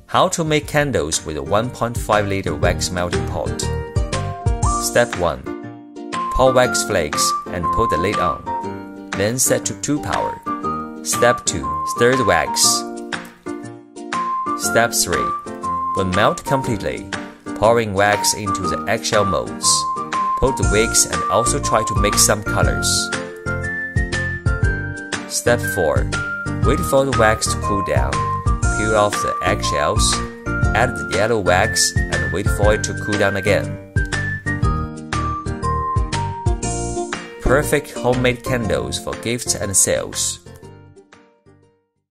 How to make candles with a 1.5 liter wax melting pot. Step 1. Pour wax flakes and put the lid on. Then set to 2 power. Step 2. Stir the wax. Step 3. When melt completely, pouring wax into the eggshell molds. Put the wicks and also try to mix some colors. Step 4. Wait for the wax to cool down. Peel off the eggshells, add the yellow wax, and wait for it to cool down again. Perfect homemade candles for gifts and sales.